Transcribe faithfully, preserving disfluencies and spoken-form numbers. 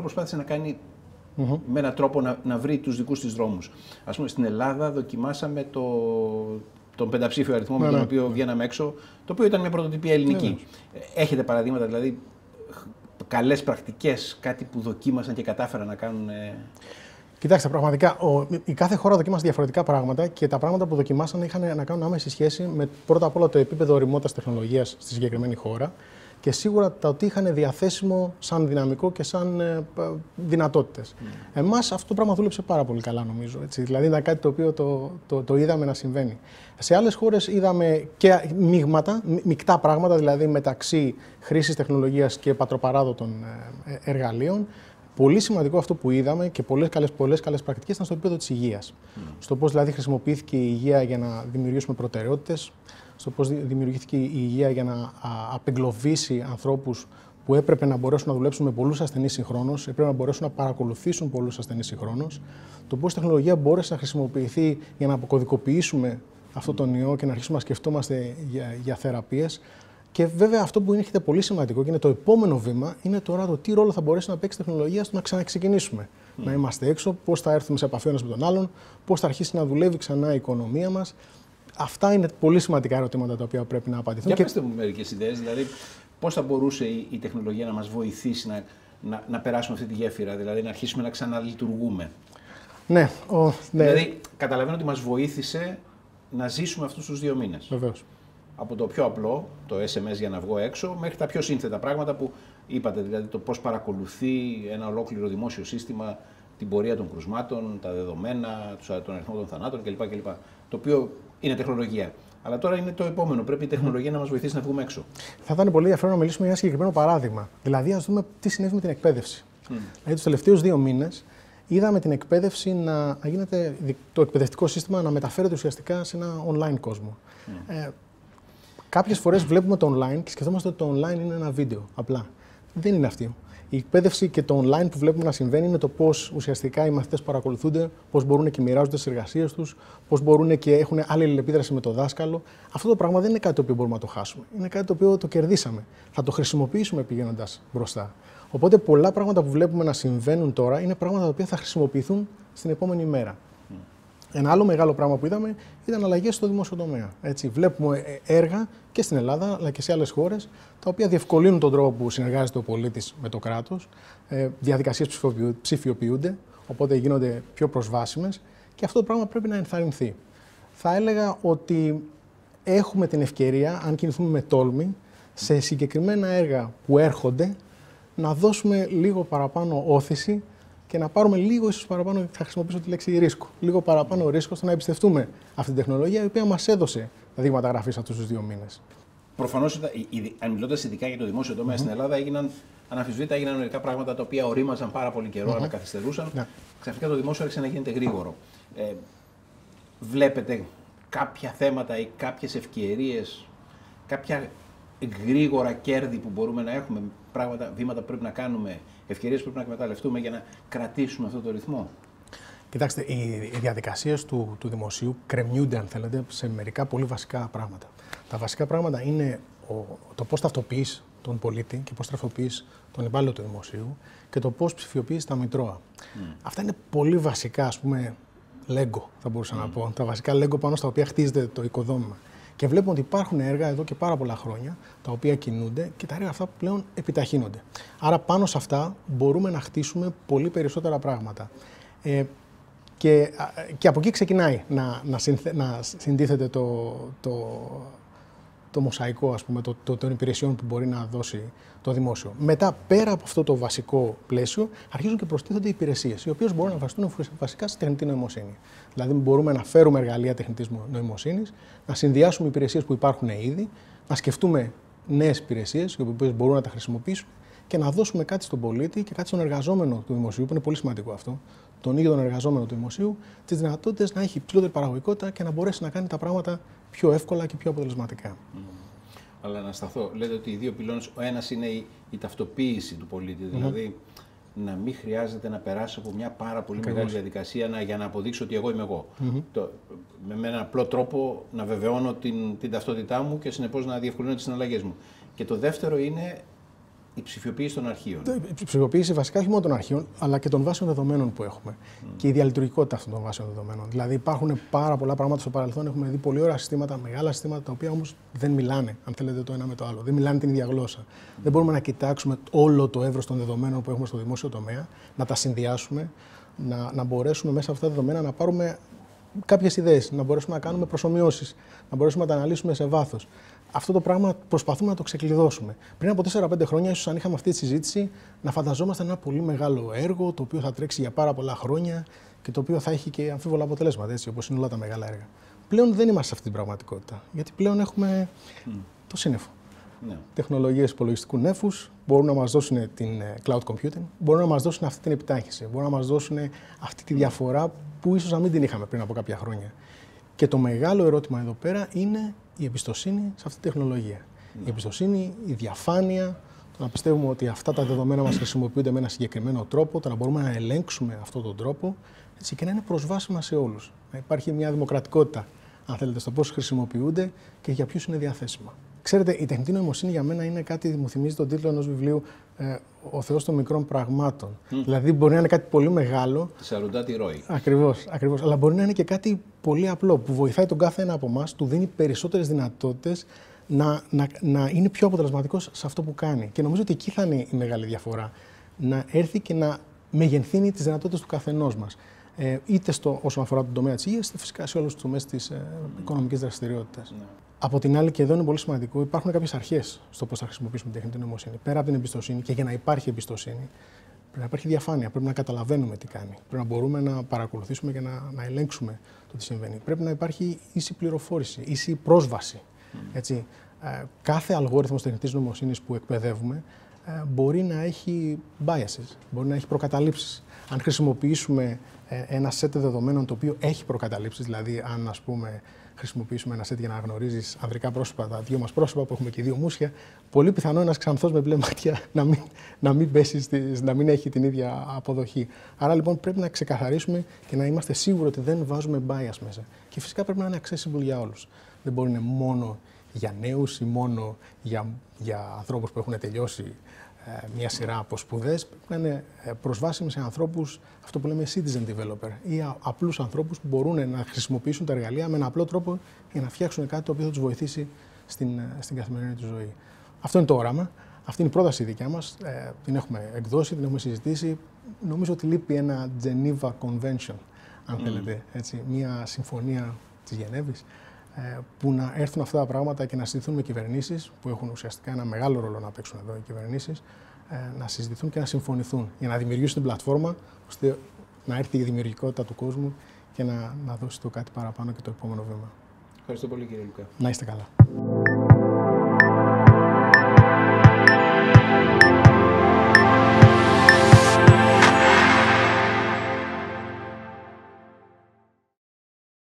προσπάθησε να κάνει Mm-hmm. με έναν τρόπο να, να βρει τους δικούς της δρόμους. Ας πούμε, στην Ελλάδα δοκιμάσαμε το, τον πενταψήφιο αριθμό με τον ναι. οποίο βγαίναμε έξω, το οποίο ήταν μια πρωτοτυπία ελληνική. Yeah. Έχετε παραδείγματα, δηλαδή, καλές πρακτικές, κάτι που δοκίμασαν και κατάφεραν να κάνουν... Κοιτάξτε, πραγματικά ο, η κάθε χώρα δοκίμασε διαφορετικά πράγματα και τα πράγματα που δοκιμάσαν είχαν να κάνουν άμεση σχέση με πρώτα απ' όλα το επίπεδο ωριμότητας τεχνολογίας στη συγκεκριμένη χώρα και σίγουρα το ότι είχαν διαθέσιμο σαν δυναμικό και σαν ε, δυνατότητες. Mm. Εμάς αυτό το πράγμα δούλεψε πάρα πολύ καλά, νομίζω. Έτσι. Δηλαδή ήταν κάτι το οποίο το, το, το είδαμε να συμβαίνει. Σε άλλες χώρες είδαμε και μείγματα, μεικτά πράγματα, δηλαδή μεταξύ χρήσης τεχνολογίας και πατροπαράδοτων ε, εργαλείων. Πολύ σημαντικό αυτό που είδαμε και πολλές καλές, πολλές καλές πρακτικές ήταν στο επίπεδο της υγείας. Mm. Στο πώς δηλαδή χρησιμοποιήθηκε η υγεία για να δημιουργήσουμε προτεραιότητες, στο πώς δημιουργήθηκε η υγεία για να απεγκλωβίσει ανθρώπους που έπρεπε να μπορέσουν να δουλέψουν με πολλούς ασθενείς συγχρόνως, έπρεπε να μπορέσουν να παρακολουθήσουν πολλούς ασθενείς συγχρόνως, το πώς η τεχνολογία μπόρεσε να χρησιμοποιηθεί για να αποκωδικοποιήσουμε αυτό τον ιό και να αρχίσουμε να σκεφτόμαστε για, για θεραπείες. Και βέβαια αυτό που είναι πολύ σημαντικό και είναι το επόμενο βήμα είναι τώρα το τι ρόλο θα μπορέσει να παίξει η τεχνολογία στο να ξαναξεκινήσουμε. Mm. Να είμαστε έξω, πώς θα έρθουμε σε επαφή ένας με τον άλλον, πώς θα αρχίσει να δουλεύει ξανά η οικονομία μας. Αυτά είναι πολύ σημαντικά ερωτήματα τα οποία πρέπει να απαντηθούν. Για και... πέστε μου μερικές ιδέες, δηλαδή πώς θα μπορούσε η, η τεχνολογία να μας βοηθήσει να, να, να περάσουμε αυτή τη γέφυρα, δηλαδή να αρχίσουμε να ξαναλειτουργούμε. Ναι, ο, ναι. Δηλαδή καταλαβαίνω ότι μας βοήθησε να ζήσουμε αυτούς τους δύο μήνες. Βεβαίως. Από το πιο απλό, το ες εμ ες για να βγω έξω, μέχρι τα πιο σύνθετα πράγματα που είπατε, δηλαδή το πώς παρακολουθεί ένα ολόκληρο δημόσιο σύστημα την πορεία των κρουσμάτων, τα δεδομένα, τον αριθμό των θανάτων κλπ. κλπ. Το οποίο είναι τεχνολογία. Αλλά τώρα είναι το επόμενο. Πρέπει η τεχνολογία mm. να μας βοηθήσει να βγούμε έξω. Θα ήταν πολύ ενδιαφέρον να μιλήσουμε για ένα συγκεκριμένο παράδειγμα. Δηλαδή, ας δούμε τι συνέβη με την εκπαίδευση. Mm. Δηλαδή, τους τελευταίους δύο μήνες είδαμε την εκπαίδευση να γίνεται, το εκπαιδευτικό σύστημα να μεταφέρεται ουσιαστικά σε ένα online κόσμο. Mm. Ε, Κάποιες φορές βλέπουμε το online και σκεφτόμαστε ότι το online είναι ένα βίντεο. Απλά. Δεν είναι αυτό. Η εκπαίδευση και το online που βλέπουμε να συμβαίνει είναι το πώς ουσιαστικά οι μαθητές παρακολουθούνται, πώς μπορούν και μοιράζονται τις εργασίες τους, πώς μπορούν και έχουν άλλη αλληλεπίδραση με το δάσκαλο. Αυτό το πράγμα δεν είναι κάτι το οποίο μπορούμε να το χάσουμε. Είναι κάτι το οποίο το κερδίσαμε. Θα το χρησιμοποιήσουμε πηγαίνοντας μπροστά. Οπότε πολλά πράγματα που βλέπουμε να συμβαίνουν τώρα είναι πράγματα τα οποία θα χρησιμοποιηθούν στην επόμενη μέρα. Ένα άλλο μεγάλο πράγμα που είδαμε ήταν αλλαγές στο δημόσιο τομέα. Έτσι, βλέπουμε έργα και στην Ελλάδα αλλά και σε άλλες χώρες τα οποία διευκολύνουν τον τρόπο που συνεργάζεται ο πολίτης με το κράτος. Ε, διαδικασίες ψηφιοποιούνται, οπότε γίνονται πιο προσβάσιμες και αυτό το πράγμα πρέπει να ενθαρρυνθεί. Θα έλεγα ότι έχουμε την ευκαιρία, αν κινηθούμε με τόλμη, σε συγκεκριμένα έργα που έρχονται να δώσουμε λίγο παραπάνω όθηση και να πάρουμε λίγο ίσως παραπάνω, θα χρησιμοποιήσω τη λέξη ρίσκο, λίγο παραπάνω ρίσκο ώστε να εμπιστευτούμε αυτή την τεχνολογία η οποία μας έδωσε τα δείγματα γραφής αυτούς τους δύο μήνες. Προφανώς, αν μιλώντας ειδικά για το δημόσιο τομέα mm-hmm. στην Ελλάδα, έγιναν αναμφισβήτητα έγιναν μερικά πράγματα τα οποία ορίμαζαν πάρα πολύ καιρό, mm-hmm. αλλά καθυστερούσαν. Yeah. Ξαφνικά το δημόσιο άρχισε να γίνεται γρήγορο. Ε, βλέπετε κάποια θέματα ή κάποιες ευκαιρίες, κάποια γρήγορα κέρδη που μπορούμε να έχουμε, πράγματα, βήματα που πρέπει να κάνουμε, ευκαιρίες που πρέπει να εκμεταλλευτούμε για να κρατήσουμε αυτό το ρυθμό? Κοιτάξτε, οι διαδικασίες του, του δημοσίου κρεμιούνται, αν θέλετε, σε μερικά πολύ βασικά πράγματα. Τα βασικά πράγματα είναι ο, το πώς ταυτοποιείς τον πολίτη και πώς ταυτοποιείς τον υπάλληλο του δημοσίου και το πώς ψηφιοποιείς τα μητρώα. Mm. Αυτά είναι πολύ βασικά, ας πούμε, λέγκο, θα μπορούσα mm. να πω. Τα βασικά λέγκο πάνω στα οποία χτίζεται το οικοδόμημα. Και βλέπουμε ότι υπάρχουν έργα εδώ και πάρα πολλά χρόνια τα οποία κινούνται και τα έργα αυτά πλέον επιταχύνονται. Άρα πάνω σε αυτά μπορούμε να χτίσουμε πολύ περισσότερα πράγματα. Ε, και, και από εκεί ξεκινάει να, να, συνθε, να συντίθεται το, το, το μοσαϊκό, ας πούμε, το, το, των υπηρεσιών που μπορεί να δώσει το δημόσιο. Μετά, πέρα από αυτό το βασικό πλαίσιο, αρχίζουν και προστίθενται υπηρεσίες, οι οποίες μπορούν να βασιστούν βασικά στη τεχνητή νοημοσύνη. Δηλαδή, μπορούμε να φέρουμε εργαλεία τεχνητής νοημοσύνης, να συνδυάσουμε υπηρεσίες που υπάρχουν ήδη, να σκεφτούμε νέες υπηρεσίες, οι οποίες μπορούν να τα χρησιμοποιήσουν και να δώσουμε κάτι στον πολίτη και κάτι στον εργαζόμενο του δημοσίου, που είναι πολύ σημαντικό αυτό, τον ίδιο τον εργαζόμενο του δημοσίου, τις δυνατότητες να έχει υψηλότερη παραγωγικότητα και να μπορέσει να κάνει τα πράγματα πιο εύκολα και πιο αποτελεσματικά. Mm. Αλλά να σταθώ, λέτε ότι οι δύο πυλώνες, ο ένας είναι η, η ταυτοποίηση του πολίτη, δηλαδή mm-hmm. να μην χρειάζεται να περάσω από μια πάρα πολύ Ακριβώς. μεγάλη διαδικασία να, για να αποδείξω ότι εγώ είμαι εγώ. Mm-hmm. Το, με, με έναν απλό τρόπο να βεβαιώνω την, την ταυτότητά μου και συνεπώς να διευκολύνω τις συναλλαγές μου. Και το δεύτερο είναι η ψηφιοποίηση των αρχείων. Η ψηφιοποίηση βασικά όχι μόνο των αρχείων, αλλά και των βάσεων δεδομένων που έχουμε. Mm. Και η διαλειτουργικότητα αυτών των βάσεων δεδομένων. Δηλαδή, υπάρχουν πάρα πολλά πράγματα στο παρελθόν. Έχουμε δει πολύ ωραία συστήματα, μεγάλα συστήματα, τα οποία όμως δεν μιλάνε, αν θέλετε, το ένα με το άλλο. Δεν μιλάνε την ίδια γλώσσα. Mm. Δεν μπορούμε να κοιτάξουμε όλο το εύρος των δεδομένων που έχουμε στο δημόσιο τομέα, να τα συνδυάσουμε, να, να μπορέσουμε μέσα από αυτά τα δεδομένα να πάρουμε κάποιες ιδέες, να μπορέσουμε να κάνουμε προσομοιώσεις, να μπορέσουμε να τα αναλύσουμε σε βάθος. Αυτό το πράγμα προσπαθούμε να το ξεκλειδώσουμε. Πριν από τέσσερα πέντε χρόνια, ίσως αν είχαμε αυτή τη συζήτηση, να φανταζόμασταν ένα πολύ μεγάλο έργο, το οποίο θα τρέξει για πάρα πολλά χρόνια και το οποίο θα έχει και αμφίβολα αποτελέσματα, έτσι, όπως είναι όλα τα μεγάλα έργα. Πλέον δεν είμαστε σε αυτή την πραγματικότητα. Γιατί πλέον έχουμε mm. το σύννεφο. Yeah. Τεχνολογίες υπολογιστικού νέφους μπορούν να μας δώσουν την cloud computing, μπορούν να μας δώσουν αυτή την επιτάχυνση, μπορούν να μας δώσουν αυτή τη διαφορά που ίσως να μην την είχαμε πριν από κάποια χρόνια. Και το μεγάλο ερώτημα εδώ πέρα είναι η εμπιστοσύνη σε αυτή τη τεχνολογία. Mm. Η εμπιστοσύνη, η διαφάνεια, το να πιστεύουμε ότι αυτά τα δεδομένα μας χρησιμοποιούνται με ένα συγκεκριμένο τρόπο, το να μπορούμε να ελέγξουμε αυτόν τον τρόπο, έτσι, και να είναι προσβάσιμα σε όλους. Να υπάρχει μια δημοκρατικότητα, αν θέλετε, στο πώς χρησιμοποιούνται και για ποιους είναι διαθέσιμα. Ξέρετε, η τεχνητή νοημοσύνη για μένα είναι κάτι, μου θυμίζει τον τίτλο ενός βιβλίου, ε, «Ο Θεός των μικρών πραγμάτων». Mm. Δηλαδή, μπορεί να είναι κάτι πολύ μεγάλο. Σαρουντά τη ροή. Ακριβώς, ακριβώς. Αλλά μπορεί να είναι και κάτι πολύ απλό, που βοηθάει τον κάθε ένα από εμάς, του δίνει περισσότερες δυνατότητες να, να, να είναι πιο αποτελεσματικός σε αυτό που κάνει. Και νομίζω ότι εκεί θα είναι η μεγάλη διαφορά. Να έρθει και να μεγενθύνει τις δυνατότητες του καθενός μας. Ε, είτε στο, όσον αφορά τον τομέα της υγείας, είτε φυσικά σε όλους τους τομείς της ε, mm. οικονομικής δραστηριότητας. Mm. Από την άλλη, και εδώ είναι πολύ σημαντικό, υπάρχουν κάποιες αρχές στο πώς θα χρησιμοποιήσουμε την τεχνητή νοημοσύνη. Πέρα από την εμπιστοσύνη, και για να υπάρχει εμπιστοσύνη, πρέπει να υπάρχει διαφάνεια, πρέπει να καταλαβαίνουμε τι κάνει. Πρέπει να μπορούμε να παρακολουθήσουμε και να, να ελέγξουμε το τι συμβαίνει. Πρέπει να υπάρχει ίση πληροφόρηση, ίση πρόσβαση. Mm. Έτσι. Ε, κάθε αλγόριθμος τεχνητής νοημοσύνης που εκπαιδεύουμε ε, μπορεί να έχει biases, μπορεί να έχει προκαταλήψεις. Αν χρησιμοποιήσουμε ε, ένα σετ δεδομένων το οποίο έχει προκαταλήψεις, δηλαδή αν ας πούμε χρησιμοποιήσουμε ένα σετ για να γνωρίζεις ανδρικά πρόσωπα, τα δυο μας πρόσωπα που έχουμε και δύο μουσια, πολύ πιθανό ένας ξανθός με μπλε μάτια να μην, να μην, πέσει στις, να μην έχει την ίδια αποδοχή. Άρα λοιπόν πρέπει να ξεκαθαρίσουμε και να είμαστε σίγουροι ότι δεν βάζουμε bias μέσα. Και φυσικά πρέπει να είναι accessible για όλους. Δεν μπορεί να είναι μόνο για νέους ή μόνο για, για ανθρώπους που έχουν τελειώσει ε, μια σειρά από σπουδές. Πρέπει να είναι προσβάσιμοι σε ανθρώπους, αυτό που λέμε citizen developer, ή α, απλούς ανθρώπους που μπορούν να χρησιμοποιήσουν τα εργαλεία με ένα απλό τρόπο για να φτιάξουν κάτι το οποίο θα τους βοηθήσει στην, στην καθημερινή του ζωή. Αυτό είναι το όραμα. Αυτή είναι η πρόταση δικιά μας. Ε, την έχουμε εκδώσει, την έχουμε συζητήσει. Νομίζω ότι λείπει ένα Geneva Convention, αν mm. θέλετε, έτσι, μια συμφωνία της Γενέβης, που να έρθουν αυτά τα πράγματα και να συζητηθούν με κυβερνήσεις, που έχουν ουσιαστικά ένα μεγάλο ρόλο να παίξουν εδώ οι κυβερνήσεις, να συζητηθούν και να συμφωνηθούν για να δημιουργήσουν την πλατφόρμα, ώστε να έρθει η δημιουργικότητα του κόσμου και να, να δώσει το κάτι παραπάνω και το επόμενο βήμα. Ευχαριστώ πολύ, κύριε Λουκά. Να είστε καλά.